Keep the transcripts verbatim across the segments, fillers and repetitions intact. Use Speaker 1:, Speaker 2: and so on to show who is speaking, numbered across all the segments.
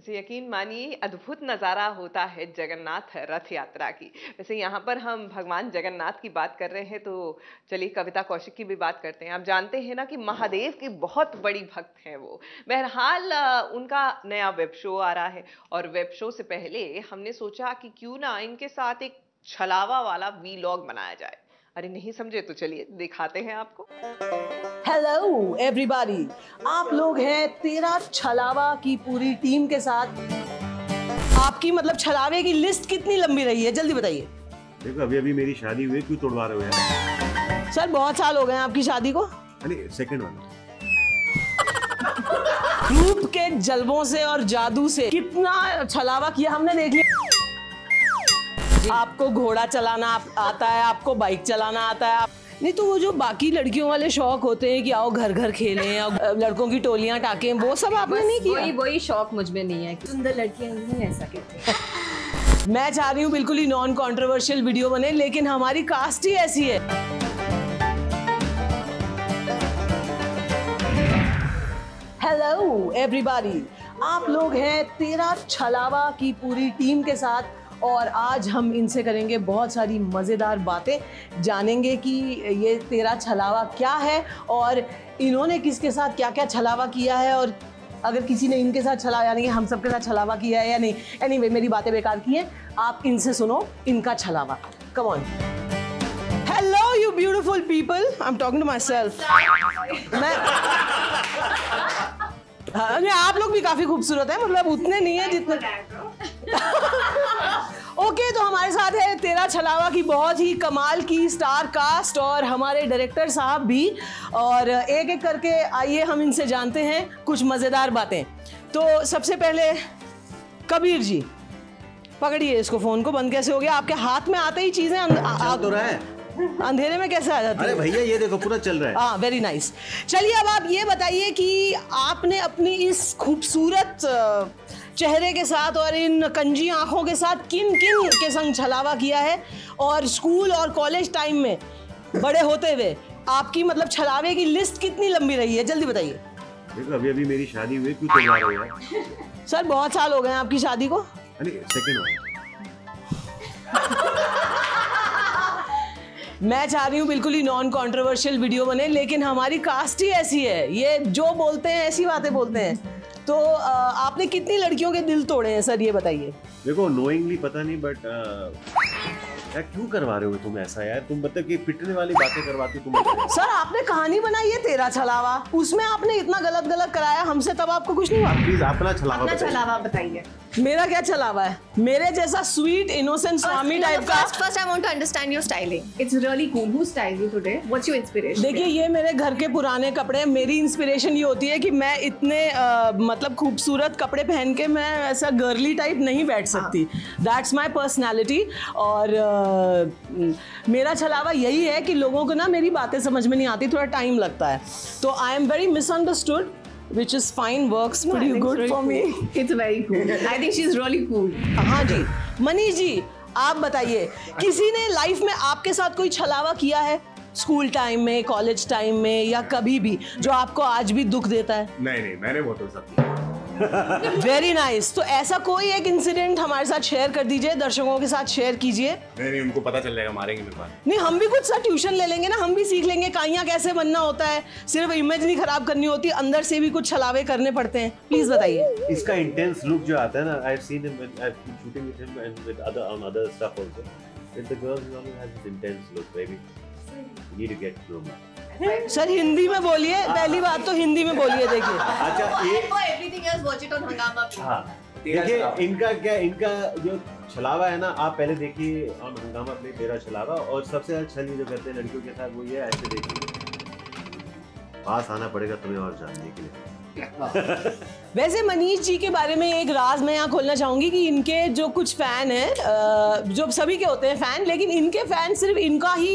Speaker 1: वैसे यकीन मानिए अद्भुत नज़ारा होता है जगन्नाथ रथ यात्रा की। वैसे यहाँ पर हम भगवान जगन्नाथ की बात कर रहे हैं तो चलिए कविता कौशिक की भी बात करते हैं। आप जानते हैं ना कि महादेव की बहुत बड़ी भक्त हैं वो। बहरहाल उनका नया वेब शो आ रहा है और वेब शो से पहले हमने सोचा कि क्यों ना इनके साथ एक छलावा वाला वीलॉग बनाया जाए। अरे नहीं समझे तो चलिए दिखाते हैं आपको।
Speaker 2: हेलो एवरीबॉडी, आप लोग हैं तेरा छलावा की पूरी टीम के साथ। आपकी मतलब छलावे की लिस्ट कितनी लंबी रही है, जल्दी बताइए।
Speaker 3: देखो अभी अभी मेरी शादी हुई, क्यों तोड़वा रहे हो यार?
Speaker 2: सर बहुत साल हो गए हैं आपकी शादी को।
Speaker 3: अरे सेकंड वाला
Speaker 2: रूप के जलवों से और जादू से कितना छलावा किया हमने, देख लिया। आपको घोड़ा चलाना आता है, आपको बाइक चलाना आता है। नहीं तो वो जो बाकी लड़कियों वाले शौक होते हैं कि आओ घर घर खेलें और लड़कों की टोलियां टाकें, वो सब आपने नहीं किया।
Speaker 4: वही वही शौक मुझ में नहीं है। सुंदर लड़कियां नहीं ऐसा कहते।
Speaker 2: मैं चाह रही हूँ बिल्कुल ही नॉन कंट्रोवर्शियल वीडियो बने, लेकिन हमारी कास्ट ही ऐसी है। हेलो एवरीबॉडी, आप लोग हैं तेरा छलावा की पूरी टीम के साथ और आज हम इनसे करेंगे बहुत सारी मज़ेदार बातें, जानेंगे कि ये तेरा छलावा क्या है और इन्होंने किसके साथ क्या क्या छलावा किया है और अगर किसी ने इनके साथ छलावा यानी कि हम सबके साथ छलावा किया है या नहीं। एनीवे मेरी बातें बेकार की हैं, आप इनसे सुनो इनका छलावा। Come on. Hello you beautiful people, I am talking to myself. मैं हाँ, आप लोग भी काफी खूबसूरत है, मतलब उतने नहीं है जितने। ओके okay, तो हमारे साथ है तेरा छलावा की बहुत ही कमाल की स्टार कास्ट और हमारे डायरेक्टर साहब भी, और एक एक करके आइए हम इनसे जानते हैं कुछ मजेदार बातें। तो सबसे पहले कबीर जी, पकड़िए इसको, फोन को बंद कैसे हो गया? आपके हाथ में आते ही चीजें आ तो रहा है, अंधेरे में कैसे आ जाती है?
Speaker 3: अरे भैया ये देखो पूरा चल रहा है।
Speaker 2: हाँ वेरी नाइस। चलिए अब आप ये बताइए कि आपने अपनी इस खूबसूरत चेहरे के साथ और इन कंजी आंखों के साथ किन किन के संग छलावा किया है और स्कूल और कॉलेज टाइम में बड़े होते हुए आपकी मतलब छलावे की लिस्ट कितनी लंबी रही है, जल्दी बताइए।
Speaker 3: देखो अभी अभी मेरी शादी हुई, क्यों तोड़वा रहे हो यार?
Speaker 2: सर बहुत साल हो गए हैं आपकी शादी को।
Speaker 3: अरे सेकंड वाला
Speaker 2: मैं चाह रही हूँ बिल्कुल ही नॉन कंट्रोवर्शियल वीडियो बने, लेकिन हमारी कास्ट ही ऐसी है, ये जो बोलते हैं ऐसी बातें बोलते हैं। तो आपने कितनी लड़कियों के दिल तोड़े हैं सर, ये बताइए।
Speaker 3: देखो नोइंगली पता नहीं, बट यार क्यों करवा रहे हो तुम ऐसा यार? तुम मतलब कि पिटने वाली बातें करवाती तुम।
Speaker 2: सर आपने कहानी बनाई है तेरा छलावा, उसमें आपने इतना गलत गलत कराया हमसे, तब आपको कुछ नहीं हुआ?
Speaker 3: प्लीज अपना छलावा
Speaker 4: अपना छलावा बताइए।
Speaker 2: मेरा क्या छलावा है? मेरे जैसा स्वीट इनोसेंट स्वामी टाइप का।
Speaker 4: First first I want to understand your styling. It's really cool. Who styled you today? What's your inspiration?
Speaker 2: देखिए ये मेरे घर के पुराने कपड़े, मेरी इंस्पिरेशन ये होती है कि मैं इतने आ, मतलब खूबसूरत कपड़े पहन के मैं ऐसा गर्ली टाइप नहीं बैठ सकती। That's my personality. और आ, मेरा छलावा यही है कि लोगों को ना मेरी बातें समझ में नहीं आती, थोड़ा टाइम लगता है, तो I am very misunderstood, which is fine, works pretty no, good for cool. me.
Speaker 4: It's very cool. I think she's really cool.
Speaker 2: हाँ जी। मनीष जी आप बताइए, किसी ने लाइफ में आपके साथ कोई छलावा किया है स्कूल टाइम में, कॉलेज टाइम में या कभी भी, जो आपको आज भी दुख देता है?
Speaker 3: नहीं नहीं, मैंने बहुत तो सब किया।
Speaker 2: Very nice. तो ऐसा कोई एक इंसिडेंट हमारे साथ शेयर कर दीजिए, दर्शकों के साथ शेयर कीजिए।
Speaker 3: नहीं नहीं, उनको पता चल जाएगा, मारेंगे मेरे पास।
Speaker 2: नहीं हम भी कुछ सा ट्यूशन ले लेंगे ना, हम भी सीख लेंगे काइयां कैसे बनना होता है, सिर्फ इमेज नहीं खराब करनी होती, अंदर से भी कुछ छलावे करने पड़ते हैं। प्लीज बताइए।
Speaker 3: इसका इंटेंस लुक जो आता है ना, I have seen him when I have been shooting with him and with other on other stuff also, with the girls who have this intense look, baby you need to get groom.
Speaker 2: Sir Hindi में बोलिए, पहली बात तो हिंदी में बोलिए। देखिए
Speaker 3: अच्छा ये
Speaker 4: everything else watch it on Hungama.
Speaker 3: हां देखिए इनका क्या, इनका जो छलावा है ना, आप पहले देखिए ऑन हंगामा पे तेरा छलावा, और सबसे ज्यादा छल ये जो करते हैं लड़कियों के साथ वो ये ऐसे देखिए, पास आना पड़ेगा तुम्हें और जानने के लिए।
Speaker 2: वैसे मनीष जी के बारे में एक राज मैं यहाँ खोलना चाहूंगी कि इनके जो कुछ फैन हैं, जो सभी के होते हैं फैन, लेकिन इनके फैन सिर्फ इनका ही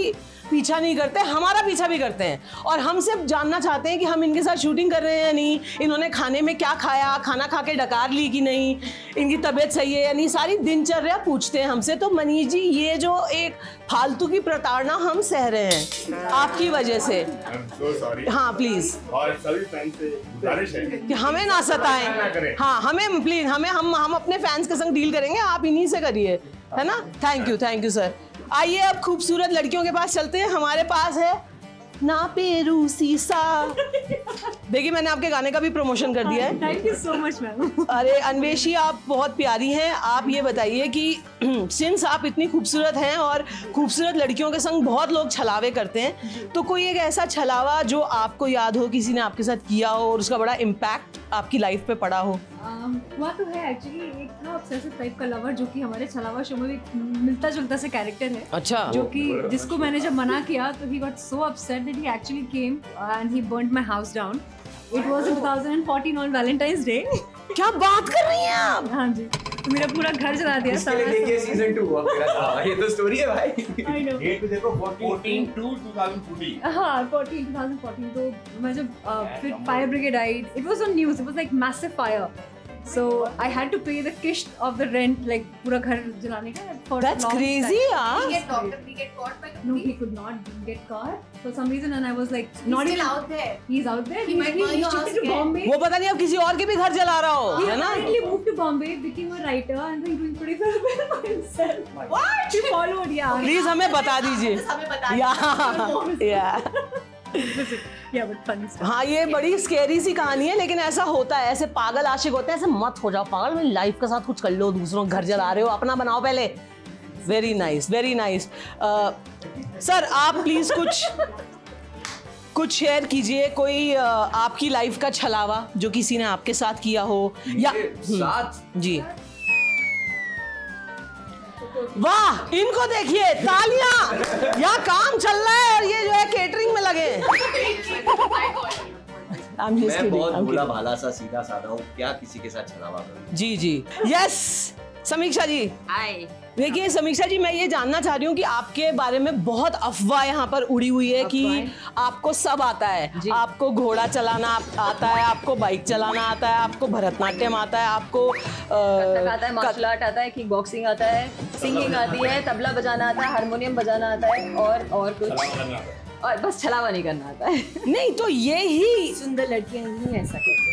Speaker 2: पीछा नहीं करते, हमारा पीछा भी करते हैं और हम सिर्फ जानना चाहते हैं कि हम इनके साथ शूटिंग कर रहे हैं या नहीं, इन्होंने खाने में क्या खाया, खाना खा के डकार ली कि नहीं, इनकी तबीयत सही है या नहीं, सारी दिनचर्या पूछते हैं हमसे। तो मनीष जी, ये जो एक फालतू की प्रताड़ना हम सह रहे हैं आपकी वजह से।
Speaker 5: so sorry.
Speaker 2: हाँ प्लीज,
Speaker 5: और सभी फैंस से गुजारिश है
Speaker 2: कि हमें ना सताएं। हाँ हमें प्लीज, हमें हम हम अपने फैंस के संग डील करेंगे, आप इन्हीं से करिए, है ना। Thank you, thank you sir. आइए अब खूबसूरत लड़कियों के पास चलते हैं। हमारे पास है ना पेरू सीसा। देखिए मैंने आपके गाने का भी प्रमोशन कर दिया है।
Speaker 4: Thank you so much ma'am.
Speaker 2: अरे अन्वेशी, आप बहुत प्यारी हैं। आप ये बताइए कि सिंस आप इतनी खूबसूरत हैं और खूबसूरत लड़कियों के संग बहुत लोग छलावे करते हैं, तो कोई एक ऐसा छलावा जो आपको याद हो, किसी ने आपके साथ किया हो और उसका बड़ा इम्पैक्ट आपकी लाइफ पे पड़ा हो?
Speaker 4: um, हुआ तो है एक्चुअली। एक था ऑब्सेसिव टाइप का लवर, जो कि हमारे छलावा शो में भी मिलता जुलता से कैरेक्टर है।
Speaker 2: अच्छा।
Speaker 4: जो कि जिसको मैंने जब मना किया तो he got so upset that he actually came and he burned my house down. It was in twenty fourteen on Valentine's day.
Speaker 2: क्या बात कर रही हैं आप?
Speaker 4: हाँ जी, तो मेरा पूरा घर जला दिया।
Speaker 6: इसके लिए देखिए सीजन टू अब मेरा, ये तो स्टोरी है भाई।
Speaker 4: I know.
Speaker 3: डेट भी देखो
Speaker 5: फोर्टीन टू ट्वेंटी फोर्टीन।
Speaker 4: हाँ फोर्टीन ट्वेंटी फोर्टीन। तो मैं जब uh, फिर फायर ब्रिगेड आई, it was on news, it was like massive fire, so I had to pay the kist of the rent, like पूरा घर जलाने का for
Speaker 2: That's
Speaker 4: long
Speaker 2: crazy,
Speaker 4: time.
Speaker 2: यार।
Speaker 7: He get caught, he get caught by the
Speaker 4: No,
Speaker 7: police.
Speaker 4: he could not get caught for some reason, and I was like,
Speaker 7: He's
Speaker 4: not
Speaker 7: still
Speaker 4: even
Speaker 7: out there.
Speaker 4: He's out there.
Speaker 7: He might burn
Speaker 4: he
Speaker 7: your
Speaker 4: shifted
Speaker 7: house
Speaker 4: to
Speaker 7: again.
Speaker 4: Bombay.
Speaker 2: वो पता नहीं अब किसी और के भी घर जला रहा हो,
Speaker 4: He
Speaker 2: है ना?
Speaker 4: apparently moved to Bombay, became a writer, and then doing pretty well by himself. What? He followed, yeah.
Speaker 2: Please हमें बता दीजिए।
Speaker 7: बस हमें बता
Speaker 2: या या
Speaker 4: Yeah, but funny stuff.
Speaker 2: हाँ, ये बड़ी स्केरी सी कहानी है, लेकिन ऐसा होता है, ऐसे पागल आशिक होते हैं। ऐसे मत हो जाओ पागल, मेरी लाइफ के साथ कुछ कर लो, दूसरों घर जला रहे हो, अपना बनाओ पहले। Very nice, very nice. Sir आप प्लीज कुछ कुछ शेयर कीजिए, कोई uh, आपकी लाइफ का छलावा जो किसी ने आपके साथ किया हो या
Speaker 6: साथ
Speaker 2: जी। वाह, इनको देखिए, तालियां। यहाँ काम चल रहा है और ये जो है केटरिंग में लगे हैं। I'm just
Speaker 6: मैं
Speaker 2: kidding,
Speaker 6: बहुत
Speaker 2: I'm
Speaker 6: भोला
Speaker 2: kidding.
Speaker 6: भाला सा सीधा साधा हूँ, क्या किसी के साथ छलावा करूँ।
Speaker 2: जी जी, यस समीक्षा जी।
Speaker 7: हाय।
Speaker 2: देखिए समीक्षा जी, मैं ये जानना चाह रही हूँ कि आपके बारे में बहुत अफवाह यहाँ पर उड़ी हुई है कि आपको सब आता है। आपको घोड़ा चलाना आता है, आपको बाइक चलाना आता है, आपको भरतनाट्यम आता है, आपको
Speaker 8: कथक आता है, मार्शल आर्ट आता है, किक बॉक्सिंग आता है, सिंगिंग आती है, तबला बजाना आता है, हारमोनियम बजाना आता है और और कुछ, और बस छलावा नहीं करना आता है।
Speaker 2: नहीं तो ये ही
Speaker 8: सुंदर लड़कियां ही ऐसा कहती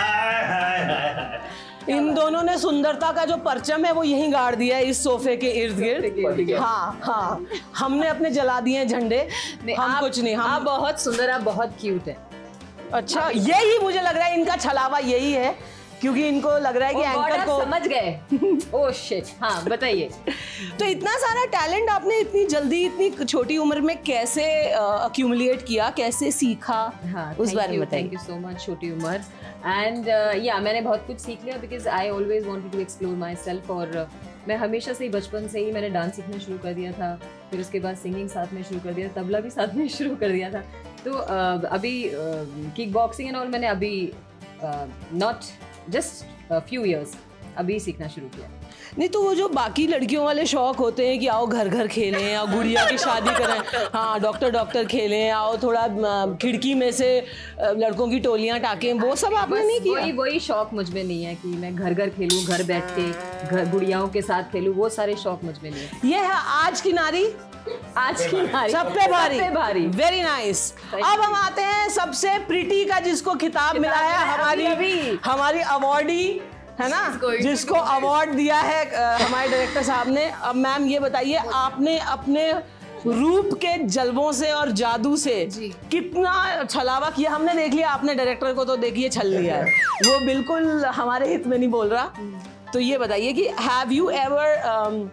Speaker 8: हैं।
Speaker 2: इन दोनों ने सुंदरता का जो परचम है वो यहीं गाड़ दिया है इस सोफे के इर्द गिर्द। हाँ हाँ, हमने अपने जला दिए हैं झंडे। हम
Speaker 8: आप,
Speaker 2: कुछ नहीं, हम
Speaker 8: आप बहुत सुंदर, आप बहुत क्यूट है।
Speaker 2: अच्छा, यही मुझे लग रहा है इनका छलावा यही है, क्योंकि इनको लग रहा है कि
Speaker 8: Oh God,
Speaker 2: एंकर
Speaker 8: आप
Speaker 2: को
Speaker 8: समझ गए। ओह शिट, हाँ बताइए।
Speaker 2: तो इतना सारा टैलेंट आपने इतनी जल्दी, इतनी छोटी उम्र में कैसे अक्यूमुलेट uh, किया, कैसे सीखा?
Speaker 8: हाँ,
Speaker 2: उस बारे में बताइए।
Speaker 8: Thank you so much. छोटी उम्र एंड या मैंने बहुत कुछ सीख लिया, because I always wanted to explore myself. और uh, मैं हमेशा से ही बचपन से ही मैंने डांस सीखना शुरू कर दिया था, फिर उसके बाद सिंगिंग साथ में शुरू कर दिया, तबला भी साथ में शुरू कर दिया था। तो uh, अभी किक बॉक्सिंग एंड ऑल मैंने अभी नॉट जस्ट फ्यू इयर्स अभी सीखना शुरू किया।
Speaker 2: नहीं तो वो जो बाकी लड़कियों वाले शौक होते हैं कि आओ घर घर खेलें, या गुड़िया की शादी करें, हाँ डॉक्टर डॉक्टर खेलें, आओ थोड़ा खिड़की में से लड़कों की टोलियां टाकें, वो सब आपने नहीं किया?
Speaker 8: वही वही शौक मुझ में नहीं है कि मैं घर घर खेलूं, घर बैठ के घर गुड़ियाओं के साथ खेलूं, वो सारे शौक मुझ में नहीं है।
Speaker 2: ये है आज की नारी,
Speaker 8: आज की नारी
Speaker 2: सब पे भारी,
Speaker 8: सब पे भारी।
Speaker 2: Very nice. अब हम आते हैं सबसे प्रिटी का, जिसको खिताब मिला है हमारी
Speaker 8: अभी।
Speaker 2: हमारी अवार्डी, है ना, जिसको अवार्ड दिया है हमारे डायरेक्टर साहब ने। अब मैम ये बताइए, आपने अपने रूप के जलवों से और जादू से कितना छलावा किया? हमने देख लिया, आपने डायरेक्टर को तो देखिए छल लिया है, वो बिल्कुल हमारे हित में नहीं बोल रहा। तो ये बताइए कि have you ever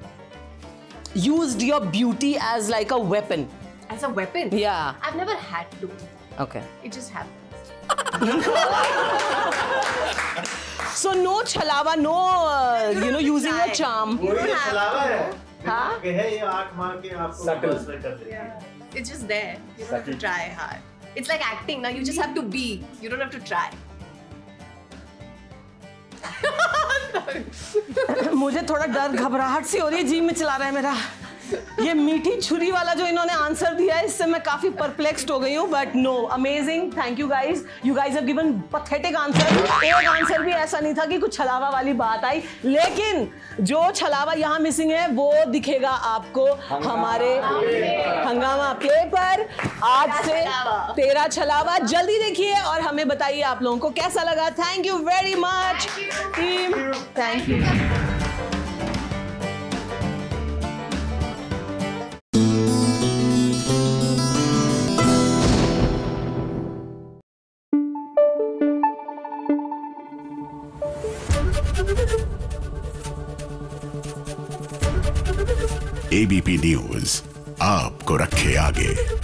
Speaker 2: used your beauty as like a weapon?
Speaker 7: As a weapon?
Speaker 2: Yeah.
Speaker 7: I've never had to.
Speaker 2: Okay.
Speaker 7: It just happens.
Speaker 2: So no chalava, no uh, you know using your charm.
Speaker 3: वो ये छलावा है।
Speaker 2: हाँ?
Speaker 3: कि है ये आँख मार के आपको
Speaker 6: Subtle.
Speaker 3: बस में कर देती है।
Speaker 7: It's just there. You don't have to try hard. It's like acting. Now you just have to be. You don't have to try.
Speaker 2: मुझे थोड़ा डर घबराहट सी हो रही है, जी में चला रहा है मेरा। ये मीठी छुरी वाला जो इन्होंने आंसर दिया है इससे मैं काफी परप्लेक्स्ड हो गई हूँ, but no, amazing, thank you guys, you guys have given pathetic answer. एक आंसर भी ऐसा नहीं था कि कुछ छलावा वाली बात आई, लेकिन जो छलावा यहाँ मिसिंग है वो दिखेगा आपको हमारे हंगामा प्ले पर। आज से तेरा छलावा जल्दी देखिए और हमें बताइए आप लोगों को कैसा लगा। Thank you very much team, thank you.
Speaker 9: ABP news आपको रखे आगे।